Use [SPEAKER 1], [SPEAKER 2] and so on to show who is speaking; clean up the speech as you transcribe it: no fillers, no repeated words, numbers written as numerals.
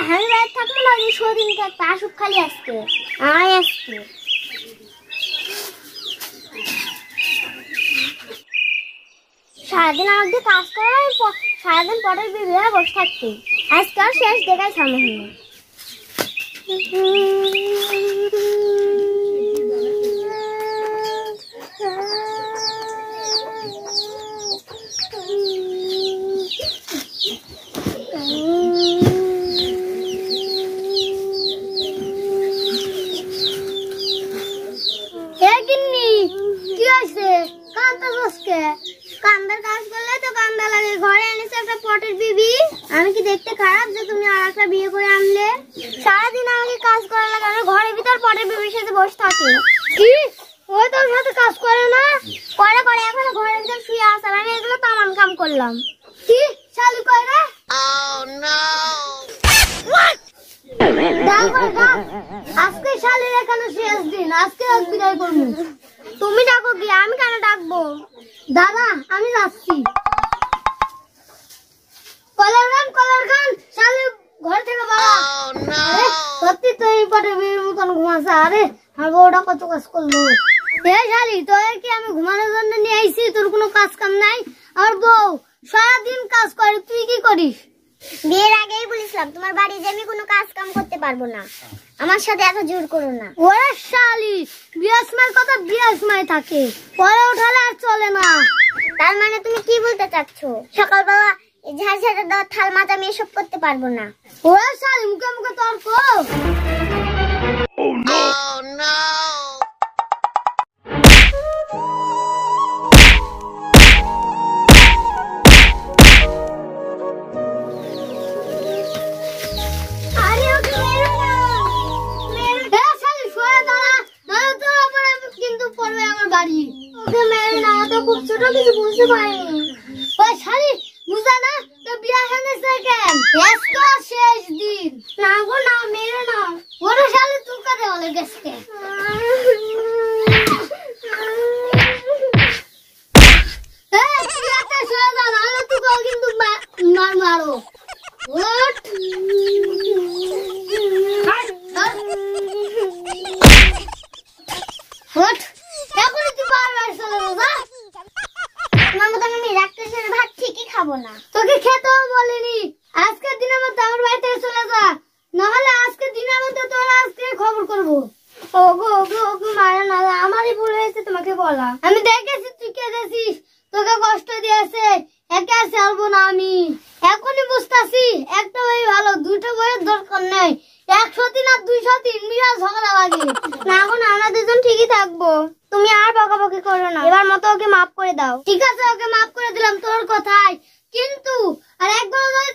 [SPEAKER 1] আমি বাইরে থাকবো না, ওই সদিন থাকবে, আসুক খালি আসতে। আয় আসতে সারাদিন আমাকে কাজ করে, সারাদিন পরের বিবিরা বসে থাকতে। আজকে আর শেষ দেখাই সামনে হলো। কান্দার কাজ করলে তো কান্দা লাগে। ঘরে এনেছে একটা পটের বিবি, আমি কি দেখতে খারাপ যে তুমি আর একটা বিয়ে করে আনলে? সারাদিন আমাকে কাজ করা লাগে, আমি ঘরের ভিতর পটের বিবির সাথে বসে থাকি। কি ওই তোর সাথে কাজ করে না? করে করে, এখন ঘরের ভিতর শুয়ে আছে। আমি এগুলো তামান কাম করলাম। কি শালি কই রে? Oh no! আজকে শালির এখানে শেষ দিন, আজকে বিদায় করবো। তুমি ডাকো কি, আমি কেন ডাকবো? দাদা আমি যাচ্ছি। কলার গান শালি ঘর থেকে বাবা। সত্যি তো এই পটে বিয়ের মতন ঘুমাচ্ছে। আরে আর বউটা কত কাজ করলো। শালি তোর কি আমি ঘুমানোর জন্য নিয়ে আইছি? তোর কোনো কাজ কাম নাই? আর বউ সারাদিন কাজ করে, তুই কি করিস? বিয়ের আগেই বলেছিলাম তোমার বাড়ি যে আমি কোনো কাজ কাম করতে পারবো না, আমার সাথে এত জোর করো না। ওরে শালি, বিয়ের সময় কথা বিয়ের সময় থাকে, পরে উঠালে আর চলে না। তার মানে তুমি কি বলতে চাচ্ছ? সকালবেলা ঝাড় ঝাড়ে দেওয়া থাল মাছ আমি এসব করতে পারবো না। ওরে শালি, মুখে মুখে তর্ক। Oh no! Oh no! বুঝতে পারিনি ওই শালি, বুঝা না তো বিয়া হয়েছে কেন? আজকে শেষ দিন। না গো না, মেরে না। ওরে শালি তুই কাছে বলে গেছে। মারো এখনই তুই বারবার চলে যা। ভাত ঠিকই খাবো না, তোকে খেতেও বলিনি। আজকের দিনের মধ্যে আমার বাড়ি থেকে চলে যা, নাহলে আজকের দিনের মধ্যে তোর আজকে খবর করবো। ওগো ওগো ওগো মারা না, আমারই ভুল হয়েছে তোমাকে বলা। আমি দেখেছি তুই কেঁদেছিস, তোকে কষ্ট দিয়েছে, একা চালবো না আমি। এখনই বুঝতেছি একটা বই ভালো, দুটো বইয়ের দরকার নেই। 100 দিন আর 200 দিন মিরা ঝগড়া লাগে। না গো না, আমরা দুজন ঠিকই থাকবো। তুমি আর বকাবকি করো না, এবার মতো ওকে মাফ করে দাও। ঠিক আছে, ওকে মাফ করে দিলাম তোর কথায়, কিন্তু আর একবার